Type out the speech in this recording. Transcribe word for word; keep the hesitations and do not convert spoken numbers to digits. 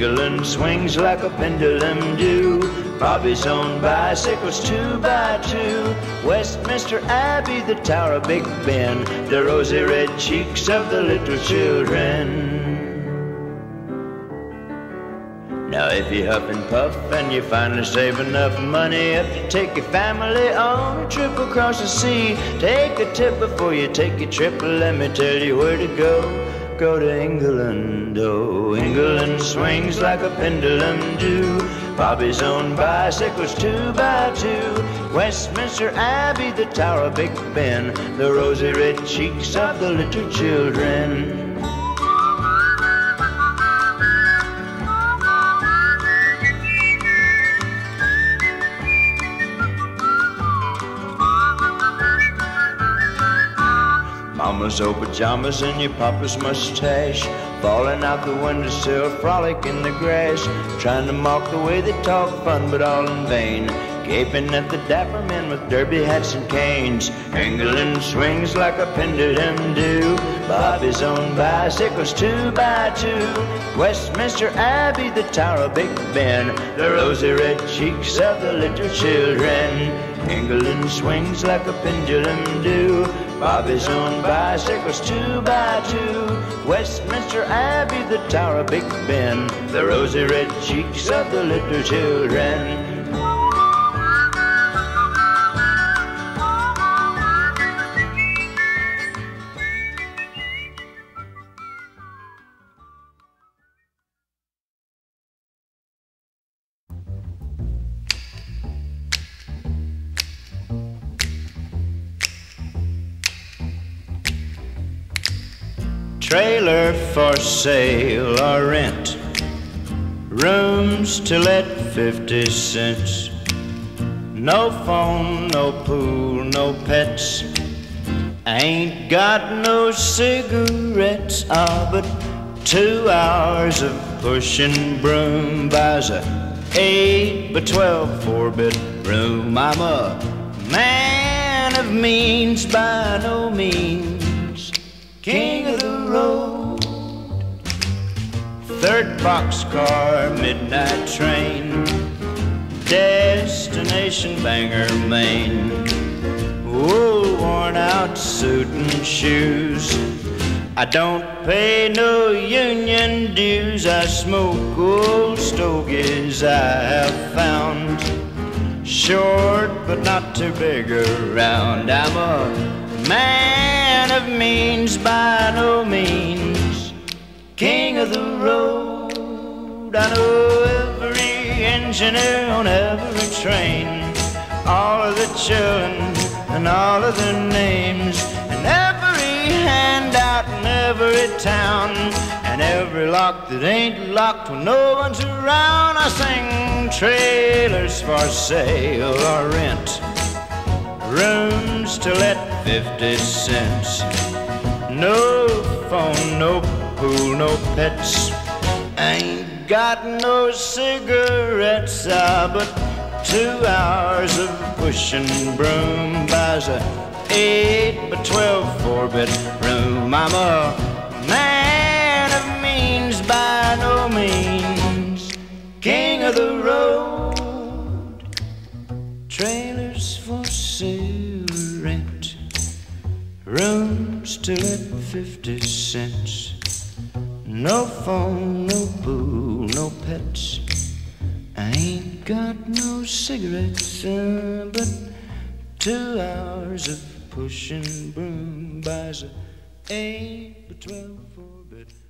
England swings like a pendulum do. Bobby's own bicycles two by two. Westminster Abbey, the Tower of Big Ben, the rosy red cheeks of the little children. Now if you huff and puff and you finally save enough money up to take your family on a trip across the sea, take a tip before you take your trip. Let me tell you where to go. Go to England, oh, England swings like a pendulum do. Bobby's own bicycles two by two. Westminster Abbey, the Tower of Big Ben, the rosy red cheeks of the little children. Mama's old pajamas and your papa's mustache falling out the windowsill, frolic in the grass, trying to mock the way they talk fun, but all in vain, gaping at the dapper men with derby hats and canes. England swings like a pendulum do. Bobby's own bicycles two by two. Westminster Abbey, the Tower of Big Ben, the rosy red cheeks of the little children. England swings like a pendulum do. Bobby's own bicycles two by two. Westminster Abbey, the Tower of Big Ben, the rosy red cheeks of the little children. Trailer for sale or rent, rooms to let fifty cents. No phone, no pool, no pets. I ain't got no cigarettes. Ah, but two hours of pushing broom buys a eight by twelve four-bedroom. I'm a man of means by no means, king of the road. Third boxcar, midnight train, destination Bangor, Maine. Wool worn out suit and shoes. I don't pay no union dues. I smoke old stogies I have found, short but not too big around. I'm a man of means by no means, king of the road. I know every engineer on every train, all of the children and all of their names, and every handout in every town, and every lock that ain't locked when no one's around. I sing trailers for sale or rent, rooms to let fifty cents. No phone, no pool, no pets. Ain't got no cigarettes, ah, but two hours of pushing broom buys a eight by twelve four-bedroom. I'm a man of means by no means, king of the road. Trailers for sale, rent, rooms to let fifty cents. No phone, no pool, no pets. I ain't got no cigarettes, uh, but two hours of pushing broom buys a eight by twelve four-bed.